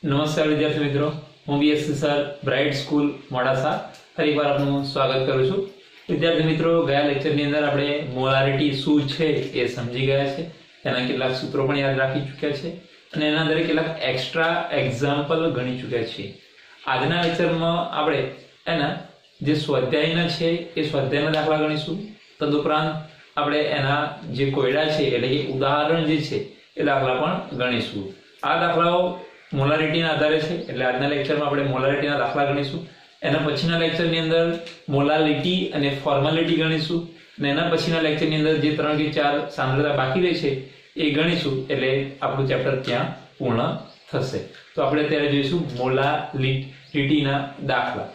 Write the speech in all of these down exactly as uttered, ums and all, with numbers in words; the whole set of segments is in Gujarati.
નમસ્કાર વિદ્યાર્થી મિત્રો, હું BSc sir bright school Modasa ફરીવાર આપનું સ્વાગત કરું છું. વિદ્યાર્થી મિત્રો, ગયા લેક્ચરની અંદર આપણે મોલારિટી શું છે એ સમજી ગયા છે, તેના કેટલાક સૂત્રો પણ યાદ રાખી ચૂક્યા છે અને એના અંદર કેટલાક એક્સ્ટ્રા એક્ઝામ્પલ ગણી ચૂક્યા છીએ. આજના લેક્ચરમાં આપણે એના જે સ્વાધ્યાયના છે એ સ્વાધ્યાયના દાખલા ગણીશું. તદુપરાંત આપણે એના જે કોયડા છે એટલે કે ઉદાહરણ જે છે એ દાખલા પણ ગણીશું. આ દાખલાઓ મોલારિટીના આધારે છે એટલે આજના લેક્ચરમાં આપણે મોલારિટીના દાખલા ગણીશું. એના પછીના લેક્ચરની અંદર મોલાલિટી અને ફોર્માલિટી ગણીશું અને એના પછીના લેક્ચરની અંદર જે ત્રણ કે ચાર સાંદ્રતા બાકી રહી છે એ ગણીશું એટલે આપણું ચેપ્ટર ત્યાં પૂર્ણ થશે. તો આપણે અત્યારે જોઈશું મોલાલિટીના દાખલા.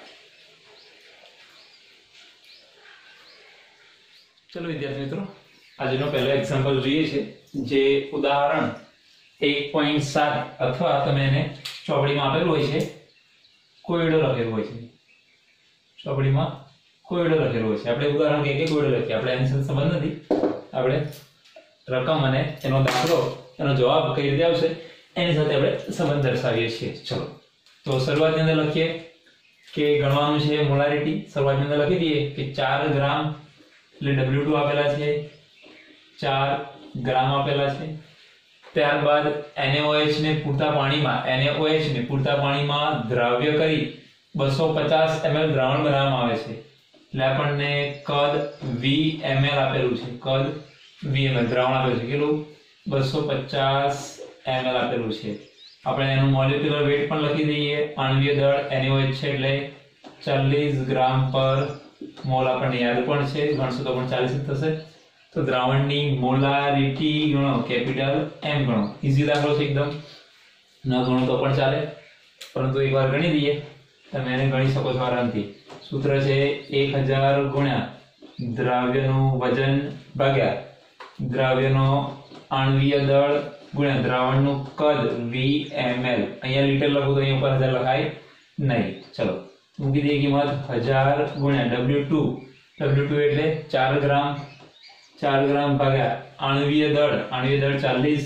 ચલો વિદ્યાર્થી મિત્રો, આજનો પહેલો એક્ઝામ્પલ જોઈએ છે જે ઉદાહરણ એક પોઈન્ટ સાત અથવા તમે એને ચોપડીમાં આપેલું હોય છે કોયડો લખેલું હોય છે. ચોપડીમાં કોયડો લખેલો હોય છે. આપણે ઉદાહરણ કે કે કોયડો લખીએ, આપણે એની સાથે સંબંધ નથી. આપણે રકમ અને એનો દાખલો એનો જવાબ કઈ રીતે આવશે એની સાથે આપણે સંબંધ દર્શાવીએ છીએ. ચલો તો શરૂઆતની અંદર લખીએ કે ગણવાનું છે મોલારિટી. શરૂઆતની અંદર લખી દઈએ કે ચાર ગ્રામ એટલે ડબલ્યુ ટુ આપેલા છે, ચાર ગ્રામ આપેલા છે. ત્યારબાદ NaOH ને પૂરતા પાણીમાં NaOH ને પૂરતા પાણીમાં દ્રાવ્ય કરી બસો પચાસ એમએલ દ્રાવણ બનાવવામાં આવે છે. એટલે આપણને કદ વી એમએલ આપેલું છે, કદ વી એમએલ દ્રાવણ આપેલું છે. કેટલું? બસો પચાસ એમએલ આપેલું છે. આપણે એનું મોલેક્યુલર વેટ પણ લખી દઈએ. આણ્વીય દળ NaOH છે એટલે ચાલીસ ગ્રામ પર મોલ આપણને યાદ પણ છે, ગણશો તો પણ ચાલીસ જ થશે. તો દ્રાવણની મોલારિટી ગણો, કેપિટલ એમ ગણો. ઈઝી દાખલો છે એકદમ, ન ગણો તો પણ ચાલે, પરંતુ એકવાર ગણી દઈએ. તમે એને ગણી શકો છો આરામથી. સૂત્ર છે એક હજાર ગુણ્યા દ્રાવ્યનું વજન ભાગ્યા દ્રાવ્યનો આણ્વીય દળ ગુણ્યા દ્રાવણનું કદ વી એમએલ. અહીંયા લીટર લખું તો અહીંયા ઉપર હજાર લખાય નહીં. ચલો મૂકી દઈએ કિંમત હજાર ગુણ્યા ડબલ્યુ ટુ. ડબલ્યુ ટુ એટલે ચાર ગ્રામ, ચાર ગ્રામ ભાગ્યા આણ્વીય દળ, આણ્વીય દળ ચાલીસ,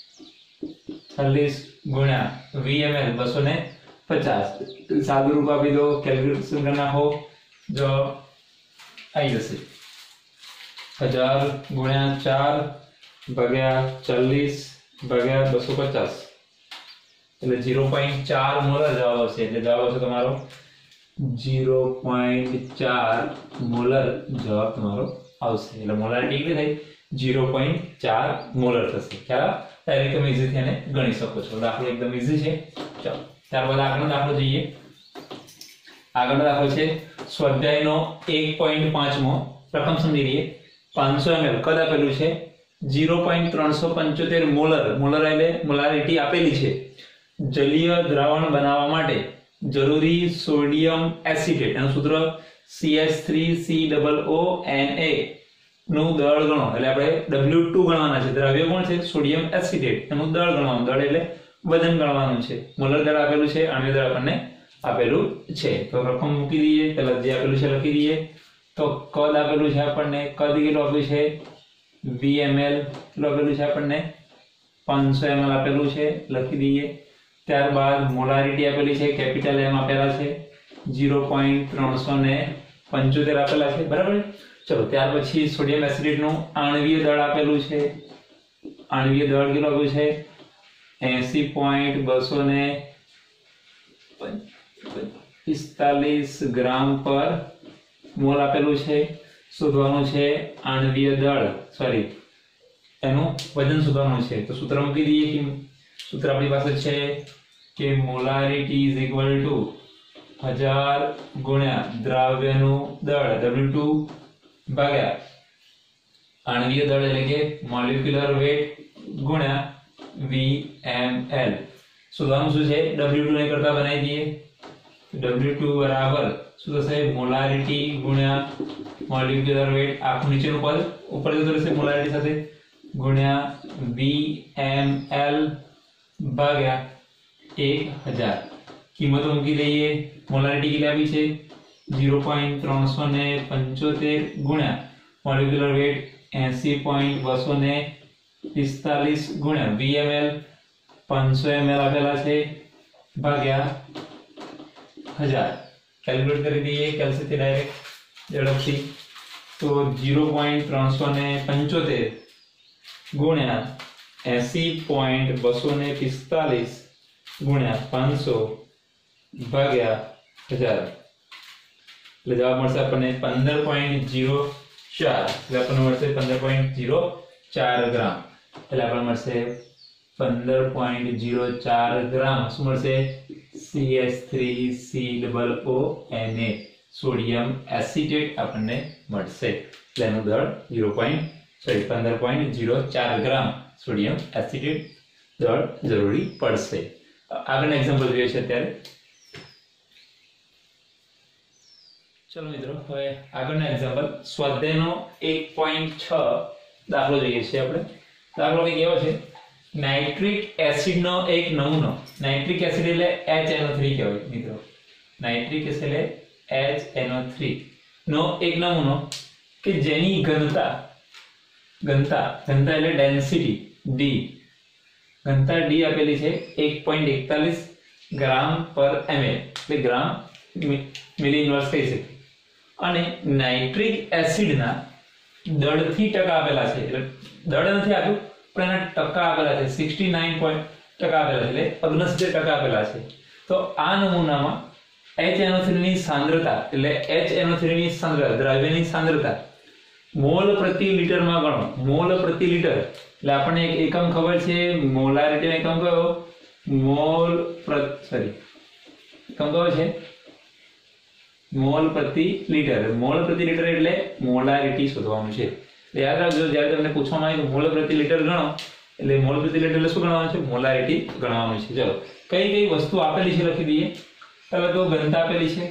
ચાલીસ ગુણ્યા વીએમએલ બસો ને પચાસ. સાદું રૂપ આપી દો, કેલ્ક્યુલેશન કરી નાખો, જો આવી જશે હજાર ગુણ્યા ચાર ભાગ્યા ચાલીસ ભાગ્યા બસો પચાસ એટલે ઝીરો પોઈન્ટ ચાર મોલર જવાબ આવશે. એટલે જવાબ આવશે તમારો ઝીરો પોઈન્ટ ચાર મોલર જવાબ તમારો આવશે. એટલે મોલારિટી કેટલી થઈ? ઝીરો પોઈન્ટ ચાર મોલર થશે. ખ્યાલ? ડાયરેક્ટ તમે ઈઝીથી એને ગણી શકો છો. દાખલો એકદમ ઈઝી છે. ચાલો ત્યારબાદ આગળનો દાખલો જોઈએ. આગળનો દાખલો છે સ્વાધ્યાયનો એક પોઈન્ટ પાંચ મો. રકમ સમજી લઈએ. પાંચસો એમએલ કદ આપેલું છે, ઝીરો પોઈન્ટ ત્રણસો પંચોતેર મોલર, મોલર એટલે મોલારિટી આપેલી છે. જલીય દ્રાવણ બનાવવા માટે જરૂરી સોડિયમ એસિટેટ, એનું સૂત્ર C H three C O O N A નું દળ ગણો. એટલે આપણે ડબલ્યુ ટુ ગણવાના છે. દ્રાવ્ય કોણ છે? Sodium acetate. એનું દળ ગણવાનું. દળ એટલે વજન ગણવાનું છે. મોલર દળ આપેલું છે, આણ્વીય દળ આપણને આપેલું છે. તો રકમ મૂકી દઈએ. પહેલા જે આપેલું છે લખી દઈએ. તો કદ આપેલું છે આપણને, કદ કેટલું આપ્યું છે? V ML. કેટલું આપેલું છે આપણને? પાંચસો એમએલ આપેલું છે, લખી દઈએ. ત્યારબાદ મોલારિટી આપેલી છે, કેપિટલ એમ આપેલા છે, ઝીરો પોઈન્ટ ત્રણસો ને પંચોતેર આપેલા છે. બરાબર. ચલો ત્યાર પછી સોડિયમ એસિટેટ નું આણ્વીય દળ આપેલું છે. આણ્વીય દળ કેટલું આપ્યું છે? એસી પોઈન્ટ બસો ને પિસ્તાલીસ ગ્રામ પર મોલ આપેલું છે. શોધવાનું છે આણ્વીય દળ, સોરી એનું વજન શોધવાનું છે. તો સૂત્ર મૂકી દઈએ. કે સૂત્ર આપણી પાસે છે કે મોલારિટી ઇઝ ઇક્વલ ટુ હજાર ગુણ્યા દ્રાવ્યનું દળ ડબલ્યુ ટુ ભાગ્યા આણ્વીય દળ એટલે કે મોલેક્યુલર વેટ ગુણ્યા વી એમ એલ. શોધવાનું શું છે? ડબલ્યુ ટુ ને કરતા બનાવી દઈએ. ડબલ્યુ ટુ બરાબર શું થશે? મોલારિટી ગુણ્યા મોલેક્યુલર વેટ, આખું નીચેનું પદ ઉપર જતું રહેશે મોલારિટી સાથે, ગુણ્યા વી એમ એલ ભાગ્યા એક હજાર. કિંમતો મૂકી દઈએ. મોલારિટી કેટલી આપી છે? ઝીરો પોઈન્ટ ત્રણસો ને પંચોતેર ગુણ્યા મોલેક્યુલર વેટ એસી પોઈન્ટ બસો ને પિસ્તાલીસ ગુણ્યા વીએમએલ પાંચસો એમએલ આપેલા છે भाग्या हजार कैलकुलेट कर दिए कैलसी थी डायरेक्ट झड़पथी तो जीरो पॉइंट त्रणसो ने पंचोतेर गुण्या एसी पॉइंट बसो ने पिस्तालीस गुण्या पांच सौ भाग्या हजार એટલે જવાબ મળશે આપણને પંદર પોઈન્ટ ઝીરો ચાર એટલે આપણને મળશે પંદર પોઈન્ટ ઝીરો ચાર ગ્રામ એટલે આપણને મળશે પંદર પોઈન્ટ ઝીરો ચાર ગ્રામ શું મળશે C H three C double O N A sodium acetate આપણને મળશે એટલે એનું દળ ઝીરો પોઈન્ટ સોરી પંદર પોઈન્ટ ઝીરો ચાર ગ્રામ સોડિયમ એસિટેટ દળ જરૂરી પડશે આગળનું એક્ઝામ્પલ જોઈએ છે અત્યારે चलो मित्रों હવે આગળનો એક્ઝામ્પલ સ્વાધ્યાયનો એક પોઈન્ટ છ દાખલો જોઈએ છે આપણે દાખલો કે કેવો છે નાઇટ્રિક એસિડનો એક નમૂનો નાઇટ્રિક એસિડ એટલે એચ એન ઓ થ્રી કહેવાય મિત્રો નાઇટ્રિક એસિડ એટલે એચ એન ઓ થ્રી નો એક નમૂનો કે જેની ઘનતા ઘનતા ઘનતા એટલે ડેન્સિટી ડી ઘનતા ડી આપેલી છે એક પોઈન્ટ એકતાલીસ ગ્રામ પર એમએલ એટલે ગ્રામ મિલી ઇન્વર્સ કહી શકીએ અને નાઇટ્રિક એસિડના દળથી ટકા આપેલા છે એટલે દળ નથી આપ્યું પણ એના ટકા આપેલા છે સિક્સટી નાઇન પોઈન્ટ ટકા આપેલા છે એટલે ઓગણસિત્તેર ટકા આપેલા છે તો આ નમૂનામાં એચ એન ઓ થ્રી ની સાંદ્રતા એટલે એચ એન ઓ થ્રી ની સાંદ્રતા દ્રવ્યની સાંદ્રતા મોલ પ્રતિ લિટરમાં ગણો મોલ પ્રતિ લિટર એટલે આપણને એક એકમ ખબર છે મોલારિટી એકમ કયો મોલ સોરી એકમ કયો છે મોલ પ્રતિ લિટર મોલ પ્રતિ લિટર એટલે મોલારિટી શોધવાનું છે એટલે યાદ રાખજો જ્યારે તમને પૂછવામાં આવે કે મોલ પ્રતિ લિટર ગણો એટલે મોલ પ્રતિ લિટર એટલે શું ગણવાનું છે મોલારિટી ગણવાનું છે ચલો કઈ કઈ વસ્તુ આપેલી છે લખી દઈએ હવે તો ઘનતા આપેલી છે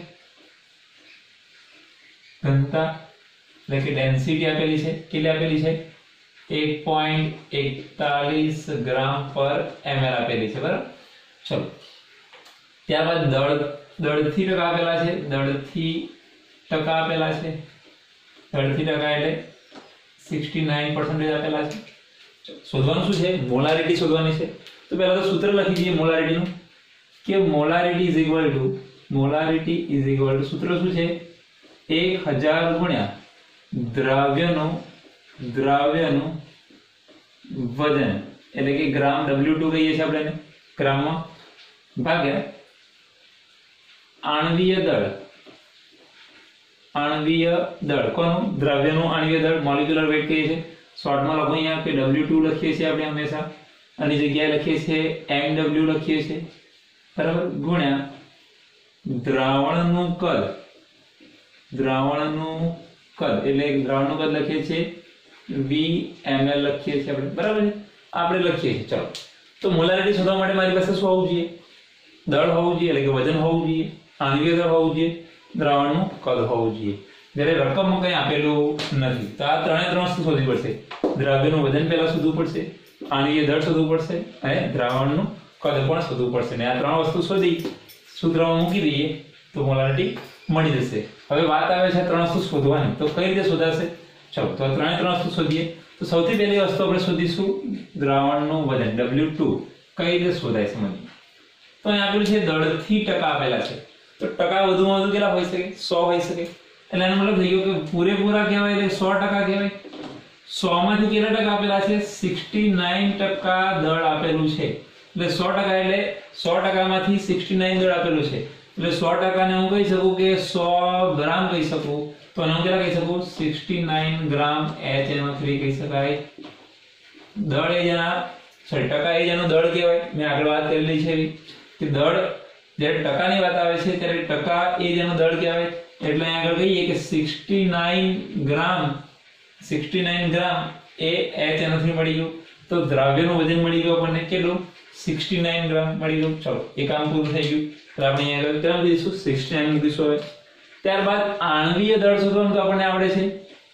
ઘનતા એટલે કે ડેન્સિટી આપેલી છે કેટલી આપેલી છે એક પોઈન્ટ એકતાલીસ ગ્રામ પર એમએલ આપેલી છે બરાબર ચલો ત્યારબાદ દળ દળથી ટકા આપેલા છે દળથી ટકા આપેલા છે દળથી ટકા એટલે સિક્સટી નાઇન પર્સન્ટેજ આપેલા છે શોધવાનું શું છે મોલારિટી શોધવાની છે તો પહેલા તો સૂત્ર લખી દઈએ મોલારિટીનું કે molarity is equal to molarity is equal to સૂત્ર શું છે એક હજાર ગુણ્યા દ્રવ્યનું દ્રવ્યનું વજન એટલે કે ગ્રામ ડબલ્યુ ટુ કહીએ છીએ આપણે ગ્રામમાં ભાગ્યા आणवीय दળ आणवीय दળ કોનું દ્રવ્યનું आणवीय દળ મોલેક્યુલર વેટ કહીએ છીએ શોર્ટમાં લખો અહીંયા કે ડબલ્યુ ટુ લખીએ છીએ આપણે હંમેશા આની જગ્યાએ લખીએ છીએ એમ ડબલ્યુ લખીએ છીએ બરાબર ગુણ્યા દ્રાવણનું કદ દ્રાવણનું કદ એટલે દ્રાવણનું કદ લખીએ છીએ વી એમએલ લખીએ છીએ આપણે બરાબર છે આપણે લખીએ છીએ ચલો તો મોલારિટી શોધવા માટે મારી પાસે શું હોવું જોઈએ દળ હોવું જોઈએ એટલે કે વજન હોવું જોઈએ आणवीय दળ હોવું જોઈએ દ્રાવણનું કદ હોવું જોઈએ જ્યારે રકમમાં કંઈ આપેલું નથી તો આ ત્રણે ત્રણ વસ્તુ શોધવી પડશે દ્રવ્યનું વજન પહેલા શોધવું પડશે आणवीय દળ શોધવું પડશે અને દ્રાવણનું કદ પણ શોધવું પડશે ને આ ત્રણ વસ્તુ શોધી સૂત્રમાં મૂકી દઈએ તો મોલારિટી મળી જશે હવે વાત આવે છે ત્રણ વસ્તુ શોધવાની તો કઈ રીતે શોધાશે ચલો તો આ ત્રણે ત્રણ વસ્તુ શોધીએ તો સૌથી પહેલી વસ્તુ આપણે શોધીશું દ્રાવણનું વજન ડબલ્યુ ટુ કઈ રીતે શોધાય સમજીએ તો અહીં આપેલું છે દળથી ટકા આપેલા છે તો ટકા વધુમાં વધુ કેટલા હોઈ શકે સો હોઈ શકે એટલે એનો મતલબ થઈ ગયો કે પૂરેપૂરા કહેવાય એટલે સો ટકા કહેવાય સો માંથી કેટલા ટકા આપેલા છે સિક્સટી નાઇન ટકા દળ આપેલું છે એટલે સો ટકા એટલે સો ટકામાંથી સિક્સટી નાઇન દળ આપેલું છે એટલે સો ટકાને હું કહી શકું કે સો ગ્રામ કહી શકું તો એને હું કેટલા કહી શકું sixty nine gram H N O three કહી શકાય દળ એ જેના સોરી ટકા એ જેનું દળ કહેવાય મેં આગળ વાત કરેલી છે કે દળ જ્યારે ટકાની વાત આવે છે ત્યારે ટકા એ જેનું દળ કહેવાય એટલે અહીં આગળ કહીએ કે sixty nine gram sixty nine gram એ એચ એન ઓ થ્રી મળી ગયું તો દ્રવ્યનું વજન મળી ગયું આપણને કેટલું સિક્સટી નાઇન ગ્રામ મળી ગયું ચલો એ કામ પૂરું થઈ ગયું તો આપણે અહીં આગળ કેટલું લખીશું સિક્સટી નાઇન લખીશું હવે ત્યારબાદ आणवीय દળ શોધવાનું તો આપણને આવડે છે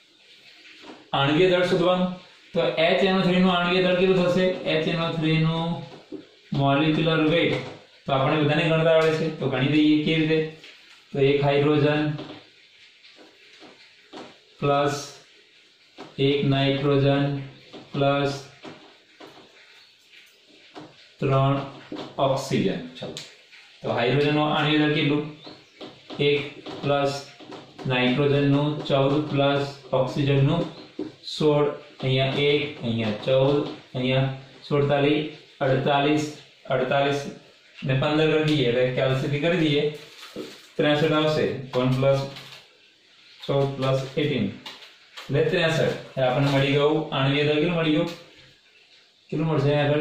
आणवीय દળ શોધવાનું તો એચ એન ઓ થ્રી નું आणवीय દળ કેટલું થશે એચ એન ઓ થ્રી નું મોલેક્યુલર વેટ તો આપણે બધાને ગણતા આવડે છે તો ગણી દઈએ કેવી રીતે તો એક હાઇડ્રોજન પ્લસ એક નાઇટ્રોજન પ્લસ ત્રણ ઓક્સિજન ચલો તો હાઇડ્રોજનનો આણ્વિક દળ કેટલું એક પ્લસ નાઇટ્રોજનનું ચૌદ પ્લસ ઓક્સિજનનું સોળ, અહીંયા એક, અહીંયા ચૌદ, અહીંયા સુડતાલીસ, અડતાલીસ, અડતાલીસ ને પંદર કરી દઈએ એટલે કેલ્સીટી કરી દઈએ ત્રેસઠ આવશે. વન પ્લસ ચૌદ પ્લસ એટીન એટલે ત્રેસઠ. આપણને મળી ગયું આણ્વિક દળ કેટલું મળી ગયું, કેટલું મળશે આગળ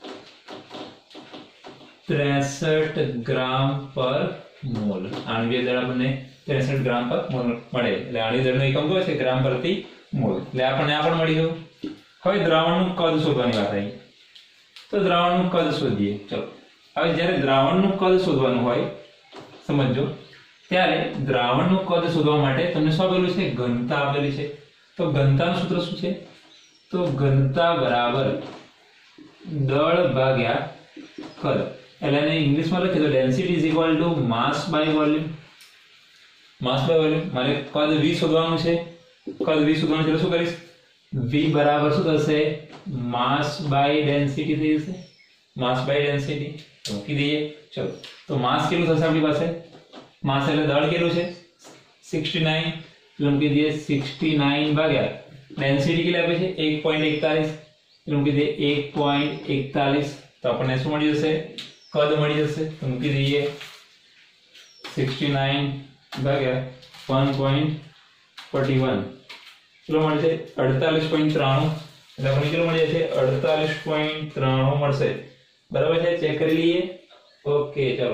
ત્રેસઠ ગ્રામ પર મોલ. આણ્વિક દળ આપણને ત્રેસઠ ગ્રામ પર મોલ મળે. એટલે આણ્વિક દળનો એકમ કયો છે ગ્રામ પ્રતિ મોલ. એટલે આપણને આ પણ મળી ગયું. હવે દ્રાવણનું કદ શોધવાની વાત આવી તો દ્રાવણનું કદ શોધીએ. ચલો હવે જ્યારે દ્રાવણનું કદ શોધવાનું હોય સમજો ત્યારે દ્રાવણનું કદ શોધવા માટે તમને શું આપેલું છે ઘનતા આપેલી છે. તો ઘનતાનું સૂત્ર શું છે તો ઘનતા બરાબર દળ ભાગ્યા કદ. એટલે એને ઇંગ્લિશમાં લખીએ તો density is equal to mass by volume. Mass by volume મારે કદ v શોધવાનું છે. કદ v શોધવાનું છે એટલે શું કરીશ v બરાબર શું થશે માસ બાય ડેન્સિટી થઈ જશે. માસ બાય ડેન્સિટી મૂકી દઈએ. ચલો તો માસ કેટલું થશે આપણી પાસે માસ એટલે દળ કેટલું છે સિક્સટી નાઇન એટલે મૂકી દઈએ સિક્સટી નાઇન ભાગ્યા ડેન્સિટી કેટલી આપે છે એક પોઈન્ટ એકતાલીસ એટલે મૂકી દઈએ એક પોઈન્ટ એકતાલીસ. તો આપણને શું મળી જશે કદ મળી જશે. તો મૂકી દઈએ સિક્સટી નાઇન ભાગ્યા વન પોઈન્ટ ફોર્ટી વન કેટલો મળે છે અડતાલીસ પોઈન્ટ ત્રાણું. એટલે આપણને કેટલું મળી જશે અડતાલીસ પોઈન્ટ ત્રાણું મળશે. બરાબર છે ચેક કરી લઈએ. ઓકે ચલો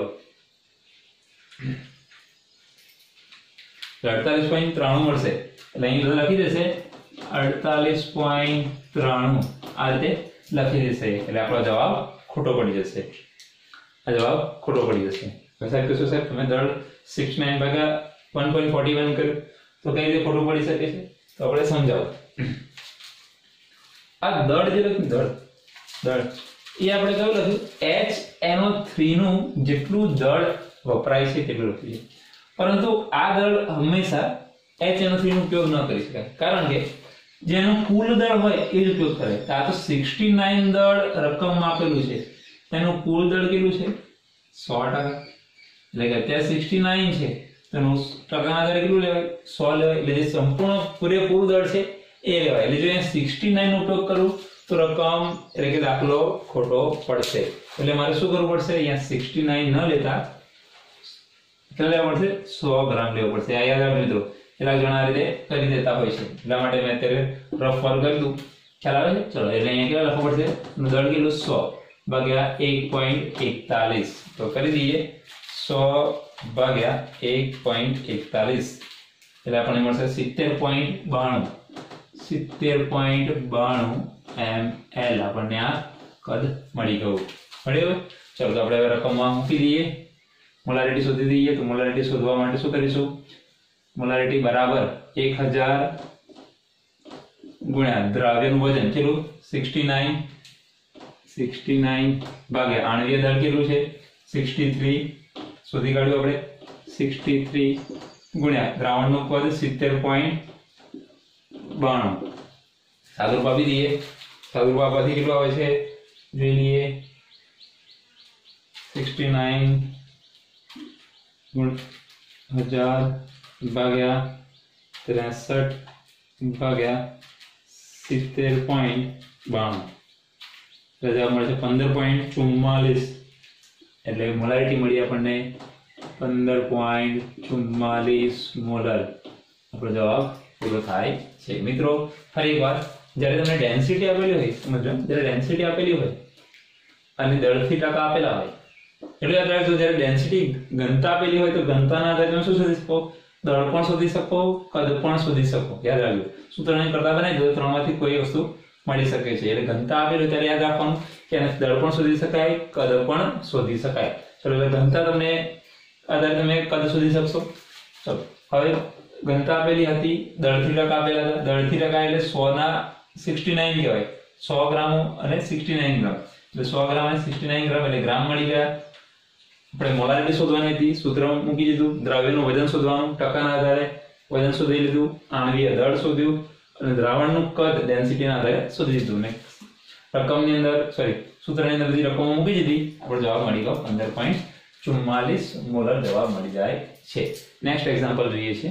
અડતાલીસ પોઈન્ટ ત્રાણું મળશે. એટલે અહીં બધું લખી દેશે અડતાલીસ પોઈન્ટ ત્રાણું આ રીતે લખી દેશે. એટલે આપણો જવાબ ખોટો પડી જશે. આ જવાબ ખોટો પડી જશે. સાહેબ કહેશો સાહેબ તમે દળ સિક્સ નાઇન ભાગ્યા વન પોઈન્ટ ફોર્ટી વન કર્યું તો કઈ રીતે ખોટું પડી શકે છે તો આપણે સમજાવો. આ દળ જે લખ્યું દળ દળ એ આપણે કયું લખ્યું એચ એનઓ થ્રી નું જેટલું દળ વપરાય છે તેટલું લખ્યું છે. પરંતુ આ દળ હંમેશા એચ એનઓ થ્રી નો ઉપયોગ ન કરી શકાય કારણ કે જેનું કુલ દળ હોય એ જ ઉપયોગ કરે. આ તો સિક્સટી નાઇન દળ રકમમાં આપેલું છે તેનું કુલ દળ કેટલું છે સો ટકા. એટલે કે અત્યારે સિક્સટી નાઇન છે તેનું ટકાના આધારે કેટલું લેવાય સો લેવાય. એટલે જે સંપૂર્ણ પૂરેપૂરું દળ છે એ લેવાય. એટલે જો અહીંયા સિક્સટી નાઇન નો ઉપયોગ કરું તો રકમ એટલે કે દાખલો ખોટો પડશે. એટલે મારે શું કરવું પડશે અહીંયા સિક્સટી નાઇન ન લેતા કેટલા લેવા પડશે સો ગ્રામ લેવો પડશે. આ યાદ રાખજો મિત્રો કેટલાક જણા આ રીતે કરી દેતા હોય છે એટલા માટે મેં અત્યારે રફ વર્ક કરી દઉં. ખ્યાલ આવે છે. ચલો એટલે અહીંયા કેટલા લખવું પડશે દળ કેટલું સો ભાગ્યા એક પોઈન્ટ એકતાલીસ. તો કરી દઈએ સો ભાગ્યા એક પોઈન્ટ એકતાલીસ એટલે આપણને મળશે સિત્તેર પોઈન્ટ બાણું સિત્તેર પોઈન્ટ બાણું એમ એલ. આપણને આ કદ મળી ગયું. મળ્યું. ચલો તો આપણે હવે રકમમાં મૂકી દઈએ મોલારિટી શોધી દઈએ. તો મોલારિટી શોધવા માટે શું કરીશું મોલારિટી બરાબર એક હજાર ગુણ્યા દ્રાવ્યનું વજન કેટલું સિક્સટી નાઇન સિક્સટી નાઇન ભાગ્યા આણ્વીય દળ કેટલું છે સિક્સટી થ્રી શોધી કાઢ્યું આપણે સિક્સટી થ્રી ગુણ્યા દ્રાવણનું કદ સિત્તેર પોઈન્ટ બાણું. સાદુરૂપ આપી દઈએ. સાદુરૂપ આપવાથી કેટલું આવે છે જોઈ લઈએ સિક્સટી નાઇન હજાર ભાગ્યા ત્રેસઠ ભાગ્યા સિત્તેર પોઈન્ટ બાણું એટલે જવાબ મળે છે પંદર પોઈન્ટ ચુમ્માલીસ. એટલે મોલારિટી મળી આપણને પંદર પોઈન્ટ ચુમ્માલીસ મોલર. આપણો જવાબ પૂરો થાય છે. મિત્રો ફરી એકવાર જ્યારે તમને ડેન્સિટી આપેલી હોય સમજો જ્યારે ડેન્સિટી આપેલી હોય અને દળથી ટકા આપેલા હોય એટલે યાદ રાખજો જ્યારે ડેન્સિટી ઘનતા આપેલી હોય તો ઘનતાના આધારે તમે શું શોધી શકો દળ પણ શોધી શકો કદ પણ શોધી શકો. યાદ રાખજો સૂત્રને કરતા બનાવી દો ત્રણમાંથી કોઈ વસ્તુ મળી શકે છે. એટલે ઘનતા આપેલી ત્યારે યાદ રાખવાનું કે એને દળ પણ શોધી શકાય કદ પણ શોધી શકાય. ચલો એટલે ઘનતા તમને આધારે તમે કદ શોધી શકશો. ચલો હવે ઘનતા આપેલી હતી દળથી ટકા આપેલા હતા. દળથી ટકા એટલે સો ના સિક્સટી નાઇન કહેવાય સો ગ્રામ અને સિક્સટી નાઇન ગ્રામ એટલે સો ગ્રામ અને સિક્સટી નાઇન ગ્રામ એટલે ગ્રામ મળી ગયા. આપણે મોલારિટી શોધવાની હતી સૂત્ર મૂકી દીધું. દ્રાવ્યનું વજન શોધવાનું ટકાના આધારે વજન શોધી લીધું. આણ્વીય દળ શોધ્યું અને દ્રાવણનું કદ ડેન્સિટીના આધારે શોધી દીધું ને રકમની અંદર સોરી સૂત્રની અંદર બધી રકમો મૂકી દીધી. આપણો જવાબ મળી ગયો પંદર પોઈન્ટ ચુમ્માલીસ મોલર જવાબ મળી જાય છે. નેક્સ્ટ એક્ઝામ્પલ જોઈએ છે.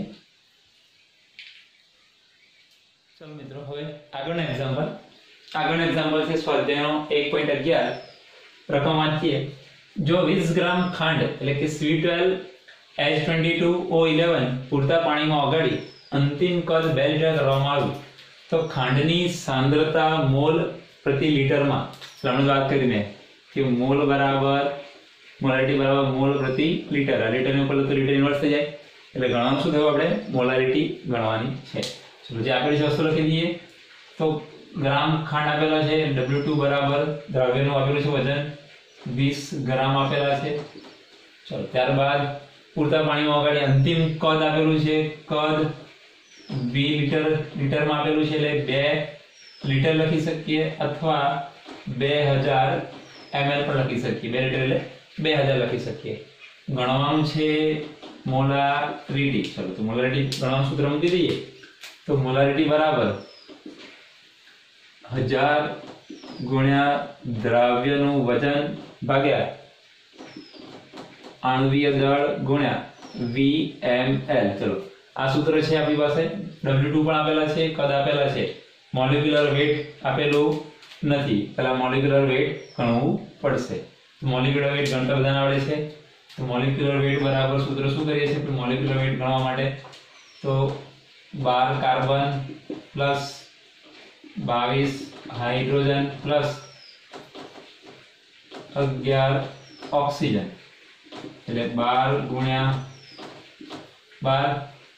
ચલો મિત્રો, હવે આગળનો એક્ઝામ્પલ આગળનો એક્ઝામ્પલ છે સ્વાધ્યાયનો એક પોઈન્ટ અગિયાર. રકમ વાંચીએ. જો વીસ ગ્રામ ખાંડ એટલે કે C twelve H twenty two O eleven પૂરતા પાણીમાં ઓગાળી અંતિમ કદ બે લીટર કરવામાં આવ્યું તો ખાંડની સાંદ્રતા મોલ પ્રતિ લીટરમાં, હમણાં વાત કરીને કે મોલ બરાબર મોલારિટી બરાબર મોલ પ્રતિ લીટર, આ લીટરની ઉપર તો લીટર ઇન્વર્સ થઈ જાય એટલે ગણવાનું શું થયું? આપણે મોલારિટી ગણવાની છે. ચલો, જે આગળ વસ્તુ લખી દઈએ. તો ગ્રામ ખાંડ આપેલા છે, ડબલ્યુ ટુ બરાબર દ્રવ્યનું આપેલું છે વજન વીસ ગ્રામ આપેલા છે. ચલો, ત્યારબાદ પૂરતા પાણીમાં ઓગાળી અંતિમ કદ આપેલું છે, કદ વી લીટર લીટરમાં આપેલું છે એટલે બે લીટર લખી શકીએ અથવા બે હજાર એમએલ પણ લખી શકીએ. બે લીટર એટલે બે હજાર લખી શકીએ. ગણવાનું છે મોલારિટી. ચલો, તો મોલારિટી ગણવાનું સૂત્ર મૂકી દઈએ. તો મોલારિટી બરાબર હજાર ગુણ્યા દ્રવ્યનું વજન ભાગ્યા આણ્વીય દળ ગુણ્યા વીએમએલ. ચલો, આ સૂત્ર છે આપણી પાસે. ડબલ્યુ ટુ પણ આપેલા છે, કદ આપેલા છે, મોલિક્યુલર વેટ આપેલું નથી. પહેલા મોલિક્યુલર વેટ ગણવું પડશે. મોલિક્યુલર વેટ ગણતા બધાને આવડે છે. તો મોલિક્યુલર વેટ બરાબર સૂત્ર શું કરીએ છીએ? મોલિક્યુલર વેટ ગણવા માટે તો બાર કાર્બન પ્લસ બાવીસ હાઇડ્રોજન પ્લસ અગિયાર ઓક્સિજન એટલે બાર ગુણ્યા બાર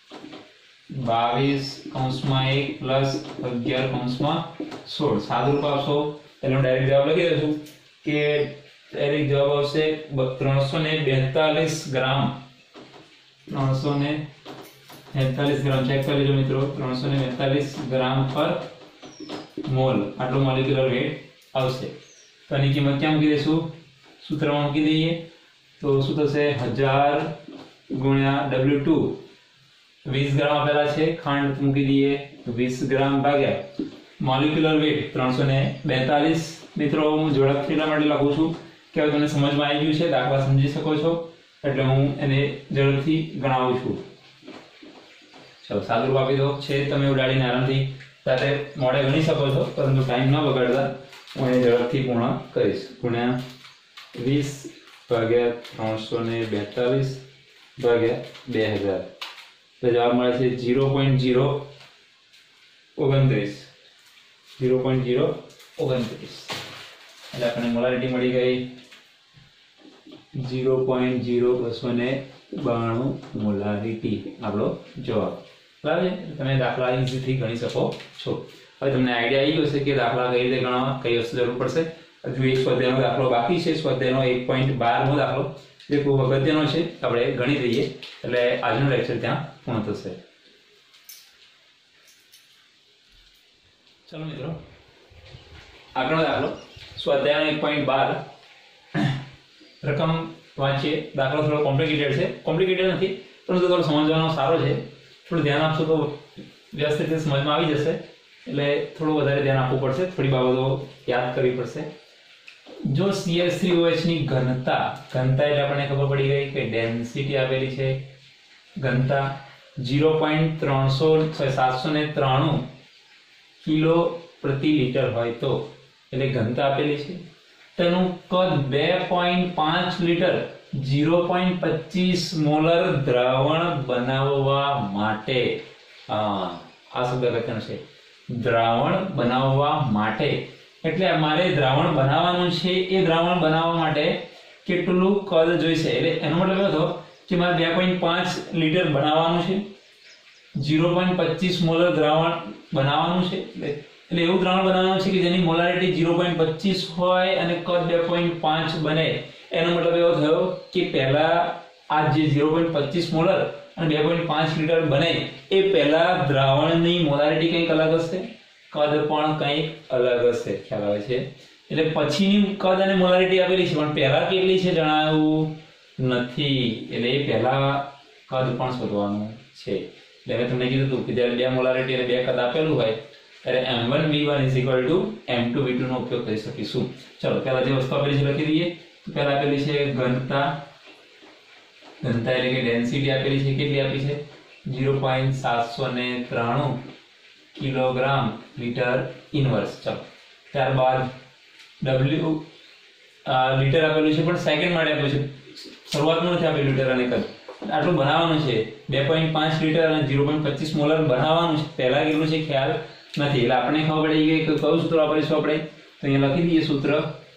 બાવીસ કૌંસમાં એક પ્લસ અગિયાર કૌંસમાં સોળ. સાદુરૂપ આપશો એટલે ડાયરેક્ટ જવાબ લખી દઈશું કે ડાયરેક્ટ જવાબ આવશે ત્રણસો ને બેતાલીસ ગ્રામ. ત્રણસો ને બેતાલીસ ગ્રામ ચેક કરી લેજો મિત્રો. ત્રણસો ને બેતાલીસ ગ્રામ પર મોલ આટલો મોલિક્યુલર વેટ આવશે. તો આની કિંમત ક્યાં મૂકી દઈશું? સૂત્રમાં મૂકી દઈએ. તો શું થશે? હજાર ગુણ્યા ડબલ્યુ ટુ વીસ ગ્રામ આપેલા છે, ખાંડ મૂકી દઈએ તો વીસ ગ્રામ ભાગ્યા મોલિક્યુલર વેટ ત્રણસો ને બેતાલીસ. મિત્રો, હું ઝડપથી એટલા માટે લખું છું કે હવે તમને સમજમાં આવી ગયું છે, દાખલા સમજી શકો છો એટલે હું એને ઝડપથી ગણાવું છું. ચલો, સાદુરૂપ આપી દો છે. તમે ઉડાડીને આરામથી સાથે મોડે ગણી શકો છો, પરંતુ ટાઈમ ન બગાડતા હું એને ઝડપથી પૂર્ણ કરીશ. ગુણ્યા વીસ ભાગ્યા ત્રણસો ને બેતાલીસ ભાગ્યા બે હજાર તો જવાબ મળે છે ઝીરો પોઈન્ટ ઝીરો ઓગણત્રીસ. ઝીરો પોઈન્ટ ઝીરો ઓગણત્રીસ એટલે આપણને મોલારિટી મળી ગઈ ઝીરો પોઈન્ટ ઝીરો બસો ને બાણું મોલારિટી આપણો જવાબ. બરાબર, તમે દાખલા ઇઝીથી ગણી શકો છો. હવે તમને આઈડિયા આવી ગયો છે કે દાખલા કઈ રીતે ગણવા, કઈ વસ્તુ જરૂર પડશે. હજુ એક સ્વાધ્યાયનો દાખલો બાકી છે, સ્વાધ્યાયનો એક પોઈન્ટ બાર નો દાખલો જે ખૂબ અગત્યનો છે, આપણે ગણી દઈએ એટલે આજનું લેક્ચર ત્યાં પૂર્ણ થશે. ચલો મિત્રો, આગળનો દાખલો સ્વાધ્યાયનો એક પોઈન્ટ બાર. રકમ વાંચીએ. દાખલો થોડો કોમ્પ્લિકેટેડ છે, કોમ્પ્લિકેટેડ નથી પરંતુ થોડો સમજવાનો સારો છે. થોડું ધ્યાન આપશો તો વ્યવસ્થિત રીતે સમજમાં આવી જશે. એટલે થોડું વધારે ધ્યાન આપવું પડશે, થોડી બાબતો યાદ કરવી પડશે. જો C H three O H ની ઘનતા ઘનતા એટલે આપણને ખબર પડી ગઈ કે ડેન્સિટી આપેલી છે. ઘનતા ઝીરો પોઈન્ટ ત્રણસો સાતસો ને ત્રાણું કિલો પ્રતિ લીટર હોય તો એટલે ઘનતા આપેલી છે. તેનું કદ બે પોઈન્ટ પાંચ લીટર ઝીરો પોઈન્ટ પચીસ મોલર દ્રાવણ બનાવવા માટે, આ શબ્દ અગત્યનો છે, દ્રાવણ બનાવવા માટે એટલે અમારે દ્રાવણ બનાવવાનું છે. એ દ્રાવણ બનાવવા માટે કેટલું કદ જોઈશે? એટલે એનો મતલબ એવો થયો કે મારે બે પોઈન્ટ પાંચ લીટર બનાવવાનું છે, ઝીરો પોઈન્ટ પચીસ મોલર દ્રાવણ બનાવવાનું છે. એટલે એવું દ્રાવણ બનાવવાનું છે કે જેની મોલારિટી ઝીરો પોઈન્ટ પચીસ હોય અને કદ બે પોઈન્ટ પાંચ બને. એનો મતલબ એવો થયો કે પહેલા આ જે ઝીરો પોઈન્ટ પચીસ મોલર અને બે પોઈન્ટ પાંચ લીટર બને એ પહેલા દ્રાવણની મોલારિટી કંઈક અલગ હશે, કદ પણ કંઈક અલગ હશે. ખ્યાલ આવે છે? એટલે પછીની કદ અને મોલારિટી આપેલી છે પણ પહેલા કેટલી છે જણાવ્યું નથી. એટલે એ પહેલા કદ પણ શોધવાનું છે. એટલે મેં તમને કીધું હતું કે જ્યારે બે મોલારિટી અને બે કદ આપેલું હોય ત્યારે M one V one is equal to M two V two નો ઉપયોગ કરી શકીશું. ચલો, પહેલા જે વસ્તુ આપેલી છે લખી દઈએ. પહેલા આપેલી છે ઘનતા ઘનતા એટલે કે ડેન્સિટી આપેલી છે, કેટલી આપી છે ઝીરો પોઈન્ટ સાત ત્રણ કિલોગ્રામ મીટર ઇનવર્સ. ચલો ત્યારબાદ ડબલ્યુ મીટર આપેલું છે પણ સેકન્ડ માટે આપેલું છે, શરૂઆતમાં નથી આપેલું મીટર અને કદ. આટલું બનાવવાનું છે બે પોઈન્ટ પાંચ લીટર અને ઝીરો પોઈન્ટ પચીસ મોલર બનાવવાનું છે. પહેલા કેટલું છે ખ્યાલ નથી એટલે આપણે ખબર પડી ગઈ કે કયું સૂત્ર વાપરીશું આપણે. તો અહીંયા લખી દઈએ સૂત્ર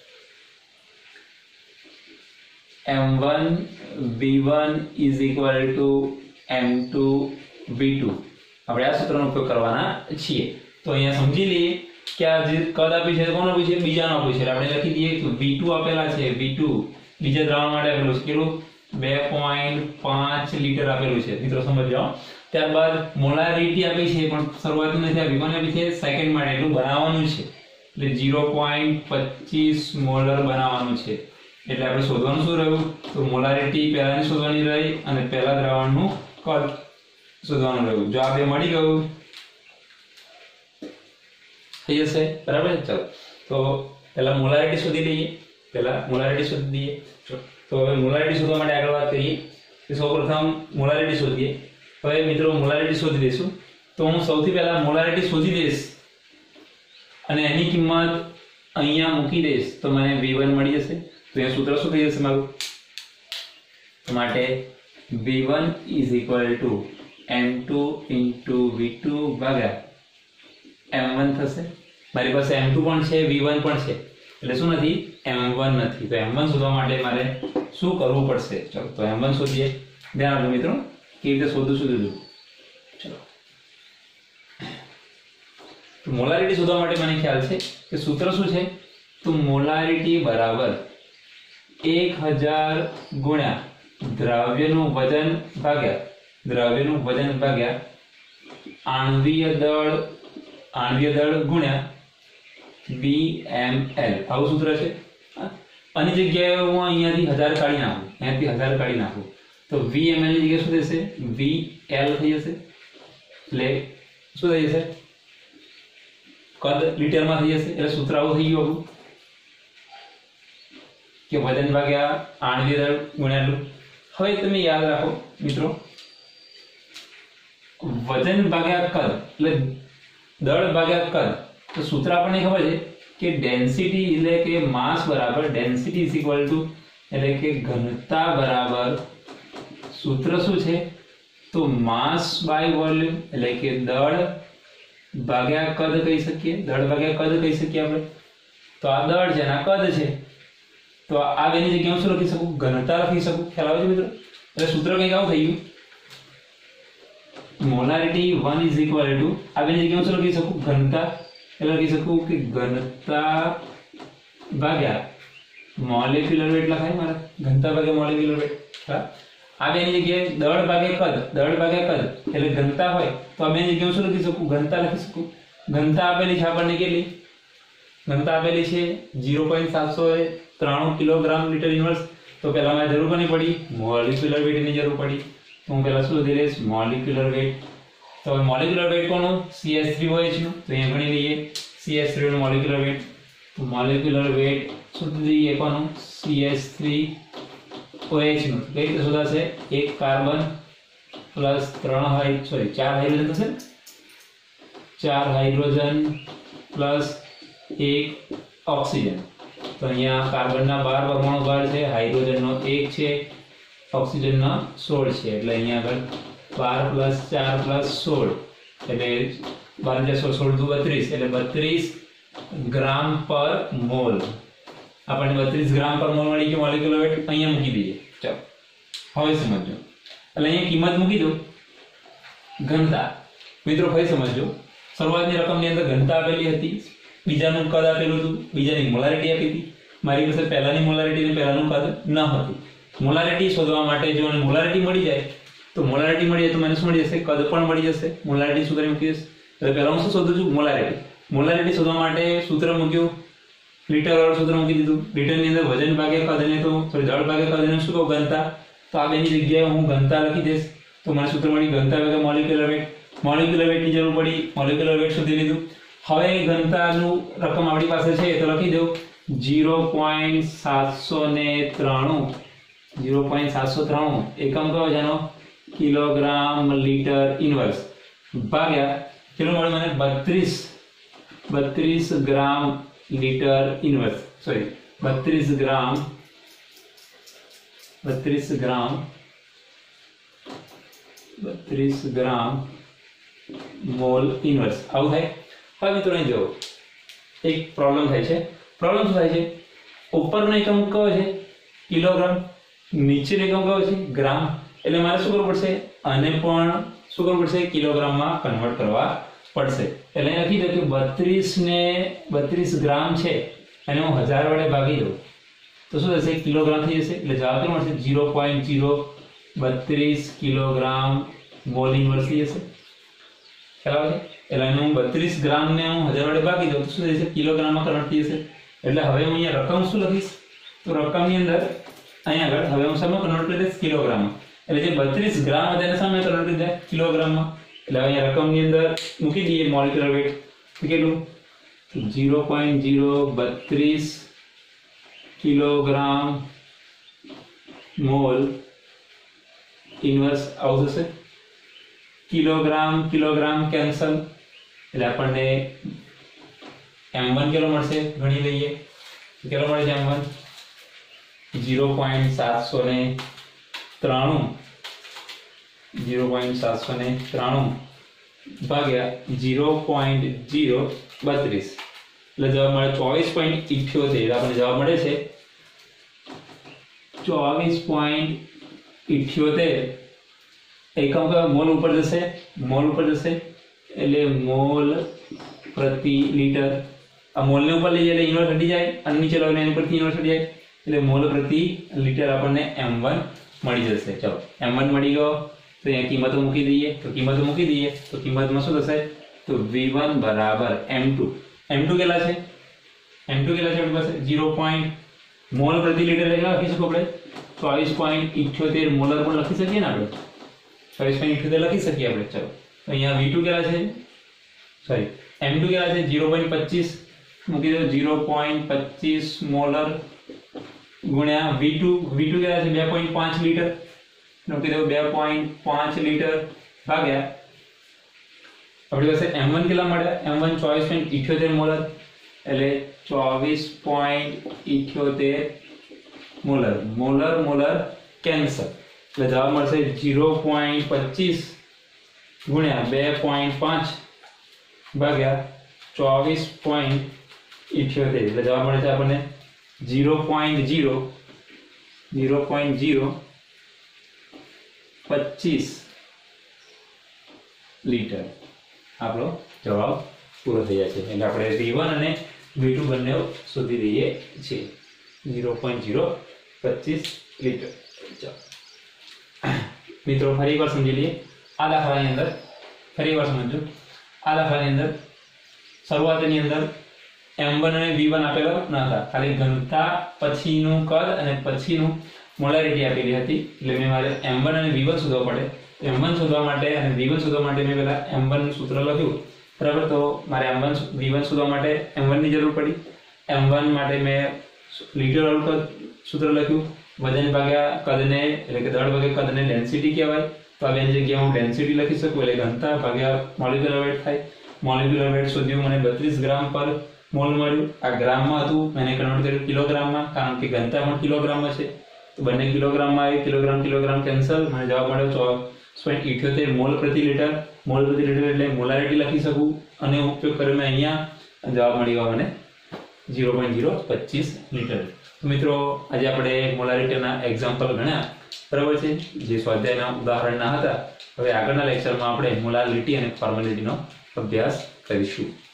M one V one is equal to M two V two. આપણે આ સૂત્રનો ઉપયોગ કરવાના છીએ. તો અહીંયા સમજી લઈએ કે આ જે કદ આપી છે કોણ આપ્યું છે, બીજાનો આપ્યું છે. આપણે લખી દઈએ કે વી ટુ આપેલા છે, વી ટુ બીજા દ્રાવણ માટે આપેલું છે કેટલું બે પોઈન્ટ પાંચ લીટર આપેલું છે મિત્રો, સમજો. ત્યારબાદ મોલારિટી આપી છે પણ શરૂઆતમાં નથી આપી, કોને આપી છે સેકન્ડ માટે, એટલું બનાવવાનું છે એટલે ઝીરો પોઈન્ટ પચીસ મોલર બનાવવાનું છે. એટલે આપણે શોધવાનું શું રહ્યું તો મોલારિટી પહેલાની શોધવાની રહી અને પહેલા દ્રાવણનું કદ શોધવાનું રહ્યું. જો આ બે મળી ગયું થઈ જશે બરાબર. ચલો તો પહેલા મોલારિટી શોધી લઈએ, પહેલા મોલારિટી શોધી દઈએ. તો હવે મોલારિટી શોધવા માટે આગળ વાત કરીએ કે સૌપ્રથમ મોલારિટી શોધીએ. હવે મિત્રો મોલારિટી શોધી દઈશું તો હું સૌથી પહેલા મોલારિટી શોધી દઈશ અને એની કિંમત અહીંયા મૂકી દઈશ તો મને વી વન મળી જશે. તો એ સૂત્ર શું થઈ જશે મારું, માટે V one is equal to M two into V two ભાગ્યા એમ વન થશે. મારી પાસે એમ ટુ પણ છે, વી વન પણ છે એટલે શું નથી એમ વન નથી. તો એમ વન શોધવા માટે મારે શું કરવું પડશે, ચલો તો એમ વન શોધીએ. ધ્યાન આપજો મિત્રો કેવી રીતે શોધું છું જોજો. ચલો તો મોલારિટી શોધવા માટે મને ખ્યાલ છે કે સૂત્ર શું છે તો મોલારિટી બરાબર એક હજાર ગુણ્યા દ્રવ્યનું વજન ભાગ્યા દ્રવ્યનું વજન ભાગ્યા આણ્વીય દળ આણ્વીય દળ ગુણ્યા બી એમ એલ. આવું સૂત્ર છે. આની જગ્યાએ હું અહીંયાથી હજાર કાઢી નાખું, અહીંયાથી હજાર કાઢી નાખું તો વી એમ એલ ની જગ્યાએ શું થશે વી એલ થઈ જશે. એટલે શું થઈ જશે કદ લીટરમાં થઈ જશે. એટલે સૂત્ર આવું થઈ ગયું આપણું કે વજન ભાગ્યા આણ્વીય દળ ગુણ્યા એટલું. હવે તમે યાદ રાખો મિત્રો વજન ભાગ્યા કદ એટલે દળ ભાગ્યા કદ. તો સૂત્ર આપણને ખબર છે કે ડેન્સિટી એટલે કે માસ બરાબર ડેન્સિટી ઇઝ ઇક્વલ ટુ એટલે કે ઘનતા બરાબર સૂત્ર શું છે તો માસ બાય વોલ્યુમ એટલે કે દળ ભાગ્યા કદ કહી શકીએ. દળ ભાગ્યા કદ કહી શકીએ આપણે. તો આ દળ છે અને આ કદ છે તો આ બેની જગ્યાએ હું શું લખી શકું ઘનતા લખી શકું. ખ્યાલ આવે છે મિત્રો. એટલે સૂત્ર કંઈક આવું થઈ ગયું molarity one is equal to આ બેની જગ્યાએ હું શું લખી શકું ઘનતા. એટલે લખી શકું કે ઘનતા ભાગ્યા મોલેક્યુલર વેટ લખાય મારે ઘનતા ભાગ્યા મોલેક્યુલર વેટ. આ બેની જગ્યાએ દળ ભાગ્યા કદ દળ ભાગ્યા કદ એટલે ઘનતા હોય તો આ બેની જગ્યાએ શું લખી શકું ઘનતા લખી શકું. ઘનતા આપેલી છે આપણને કેટલી ઘનતા આપેલી છે ઝીરો પોઈન્ટ સાતસો ત્રાણું કિલોગ્રામ મીટર ઇનવર્સ. તો પહેલા મારે જરૂર કોની પડી મોલેક્યુલર વેટની જરૂર પડી. તો હું પહેલા શું શોધી લઈશ મોલેક્યુલર વેટ. તો હવે મોલેક્યુલર વેટ કોનું C H three O H નું. તો અહીંયા ગણી લઈએ સી એચ થ્રી નું મોલેક્યુલર વેટ. તો મોલેક્યુલર વેટ શોધી દઈએ કોનું C H three O H નું. કઈ રીતે શોધાશે એક કાર્બન પ્લસ ત્રણ હાઈ સોરી ચાર હાઇડ્રોજન થશે ચાર હાઇડ્રોજન પ્લસ એક ઓક્સિજન. તો અહીંયા કાર્બનના બાર પરમાણુ ભાર છે, હાઇડ્રોજનનો એક છે, ઓક્સિજનનો સોળ છે. એટલે અહીંયા આગળ બાર પ્લસ ચાર પ્લસ સોળ એટલે બાર સોળ સોળ દુ બત્રીસ એટલે બત્રીસ ગ્રામ પર મોલ. આપણને બત્રીસ ગ્રામ પર મોલ મળી ગયું મોલેક્યુલર વેટ. અહીંયા મૂકી દઈએ. ચાલો હવે સમજો એટલે અહીંયા કિંમત મૂકી દો ઘનતા. મિત્રો ફરી સમજો શરૂઆતની રકમની અંદર ઘનતા આપેલી હતી, બીજાનું કદ આપેલું હતું, બીજાની મોલારિટી આપી હતી. મારી પાસે પહેલાની મોલારિટી અને પહેલાનું કદ ન હતું. મોલારિટી શોધવા માટે જો મને મોલારિટી મળી જાય તો મોલારિટી મળી જાય તો મને શું મળી જશે કદ પણ મળી જશે. મોલારિટી સૂત્ર મૂકી દઈશ. એટલે પહેલા હું શું શોધું છું મોલારિટી. મોલારિટી શોધવા માટે સૂત્ર મૂક્યું લીટર વાળું સૂત્ર મૂકી દીધું. લીટરની અંદર વજન ભાગ્યા કદ ને તો સોરી દળ ભાગ્યા કદ ને શું કહું ઘનતા. તો આ બેની જગ્યાએ હું ઘનતા લખી દઈશ તો મને સૂત્ર મળી ઘનતા ભાગ્યા મોલેક્યુલર વેટ. મોલેક્યુલર વેટની જરૂર પડી, મોલેક્યુલર વેટ શોધી લીધું. હવે ઘનતાનું રકમ આપણી પાસે છે તો લખી દઉં ઝીરો પોઈન્ટ સાતસો ને ત્રાણું ઝીરો પોઈન્ટ સાતસો ત્રાણું એકમ કયો છે એનો કિલોગ્રામ લીટર ઇન્વર્સ ભાગ્યા કેટલું મળે મને બત્રીસ બત્રીસ ગ્રામ લીટર ઇન્વર્સ સોરી બત્રીસ ગ્રામ બત્રીસ ગ્રામ બત્રીસ ગ્રામ મોલ ઇન્વર્સ આવું થાય. હવે મિત્રો અહીં જુઓ એક પ્રોબ્લેમ થાય છે. પ્રોબ્લેમ શું થાય છે? ઉપરનો એકમ કયો છે કિલોગ્રામ, નીચેનો એકમ કયો છે ગ્રામ. એટલે મારે શું કરવું પડશે? આને પણ શું કરવું પડશે? કિલોગ્રામમાં કન્વર્ટ કરવા પડશે. એટલે અહીં લખી દો કે બત્રીસ ને બત્રીસ ગ્રામ છે એને હું હજાર વડે ભાગી દઉં તો શું થશે? કિલોગ્રામ થઈ જશે. એટલે જવાબ કેટલો મળશે? ઝીરો પોઈન્ટ ઝીરો બત્રીસ કિલોગ્રામ મોલ ઇન્વર્સ થઈ જશે. ખ્યાલ આવે છે? એટલે હું બત્રીસ ગ્રામ ને હું હજાર વડે ભાગી દઉં તો શું થશે? કિલોગ્રામમાં કન્વર્ટ થઈ જશે. એટલે હવે હું અહીંયા રકમ શું લખીશ? તો રકમની અંદર અહીંયા આગળ હવે હું શામાં કન્વર્ટ કરી દઈશ? કિલોગ્રામમાં. એટલે જે બત્રીસ ગ્રામ હતા એને સામે કન્વર્ટ કરી દે કિલોગ્રામમાં. એટલે અહીંયા રકમની અંદર મૂકી દઈએ મોલેક્યુલર વેટ કેટલું? ઝીરો પોઈન્ટ ઝીરો બત્રીસ કિલોગ્રામ મોલ ઇન્વર્સ આવું થશે. કિલોગ્રામ કિલોગ્રામ કેન્સલ એટલે આપણને એમ વન કેટલો મળશે ગણી લઈએ. કેટલો મળે છે એમ વન? ઝીરો પોઈન્ટ સાતસો ને ત્રાણું ઝીરો પોઈન્ટ સાતસો ને ત્રાણું ભાગ્યા ઝીરો પોઈન્ટ ઝીરો બત્રીસ એટલે જવાબ મળે ચોવીસ પોઈન્ટ ઇઠ્યોતેર. આપણને જવાબ મળે છે ચોવીસ પોઈન્ટ ઇઠ્યોતેર. એકમ કયો? મોલ ઉપર જશે, મોલ ઉપર જશે એટલે મોલ પ્રતિ લીટર. આ મોલ ને ઉપર લઈ જાય એટલે ઇન્વર્સ હટી જાય અને નીચે લાવીને એની પરથી ઇન્વર્સ હટી જાય એટલે મોલ પ્રતિ લીટર આપણને એમ વન મળી જશે. ચલો એમ વન મળી ગયો તો અહીંયા કિંમતો મૂકી દઈએ. તો કિંમતો મૂકી દઈએ તો કિંમતમાં શું થશે? તો વી વન બરાબર એમ ટુ. એમ ટુ કેટલા છે? એમ ટુ કેટલા છે આપણી પાસે? ઝીરો પોઈન્ટ મોલ પ્રતિ લીટર કેટલા લખી શકું આપણે? ચોવીસ પોઈન્ટ ઇઠ્યોતેર મોલર પણ લખી શકીએ ને આપણે? ચોવીસ પોઈન્ટ ઇઠ્યોતેર લખી શકીએ આપણે. ચલો અહીંયા વી ટુ કેટલા છે? સોરી એમ ટુ કેટલા છે? ઝીરો પોઈન્ટ પચીસ મૂકી દો. ઝીરો પોઈન્ટ પચીસ મોલર ગુણ્યા વી ટુ. વી ટુ કેટલા છે? બે પોઈન્ટ પાંચ લીટર મૂકી દો. બે પોઈન્ટ પાંચ લીટર ભાગ્યા આપણી પાસે એમ વન કેટલા મળ્યા? એમ વન ચોવીસ પોઈન્ટ ઇઠ્યોતેર મોલર એટલે ચોવીસ પોઈન્ટ ઇઠ્યોતેર મોલર. મોલર મોલર કેન્સલ એટલે જવાબ મળશે ઝીરો પોઈન્ટ પચીસ ગુણ્યા બે પોઈન્ટ પાંચ ભાગ્યા ચોવીસ પોઈન્ટ ઇઠ્યોતેર એટલે જવાબ મળે છે આપણને zero point zero zero point zero પચીસ લીટર. આપણો જવાબ પૂરો થઈ જાય છે. એટલે આપણે વી વન અને વી ટુ બંને શોધી દઈએ છીએ. ઝીરો પોઈન્ટ ઝીરો પચીસ લીટર. મિત્રો ફરી એકવાર સમજી લઈએ. આ દાખલાની અંદર ફરી એકવાર સમજો. આ દાખલાની અંદર શરૂઆતની અંદર એમ વન અને વી વન આપેલો ન હતા. ખાલી ઘનતા પછીનું કદ અને પછીનું મોલારિટી આપેલી હતી. એટલે મેં મારે એમ વન અને વી વન શોધવા પડે. એમ વન શોધવા માટે અને વી વન શોધવા માટે મેં પહેલા એમ વન સૂત્ર લખ્યું બરાબર. તો મારે એમ વન વી વન શોધવા માટે એમ વન ની જરૂર પડી. એમ વન માટે મેં લીટર વાળું સૂત્ર લખ્યું. વજન ભાગ્યા કદને એટલે કે દળ ભાગ્યા કદને ડેન્સિટી કહેવાય. તો આ બેની જગ્યાએ હું ડેન્સિટી લખી શકું એટલે ઘનતા ભાગ્યા મોલેક્યુલર વેટ થાય. મોલેક્યુલર વેટ શોધ્યું મને બત્રીસ ગ્રામ પર મોલ મળ્યું. આ ગ્રામમાં હતું મેં કન્વર્ટ કર્યું કિલોગ્રામમાં કારણ કે ઘનતા પણ કિલોગ્રામમાં છે. તો બંને કિલોગ્રામમાં આવી. Kilogram kilogram cancel. મને જવાબ મળ્યો ચોવીસ પોઈન્ટ ઇઠ્યોતેર મોલ પ્રતિ લીટર. મોલ પ્રતિ લીટર એટલે મોલારિટી લખી શકું અને ઉપયોગ કર્યો મેં અહીંયા જવાબ મળી ગયો મને ઝીરો પોઈન્ટ ઝીરો પચીસ લીટર. તો મિત્રો આજે આપણે મોલારિટીના એક્ઝામ્પલ ગણ્યા બરાબર છે જે સ્વાધ્યાયના ઉદાહરણના હતા. હવે આગળના લેક્ચરમાં આપણે મોલારિટી અને ફોર્મેલિટીનો અભ્યાસ કરીશું.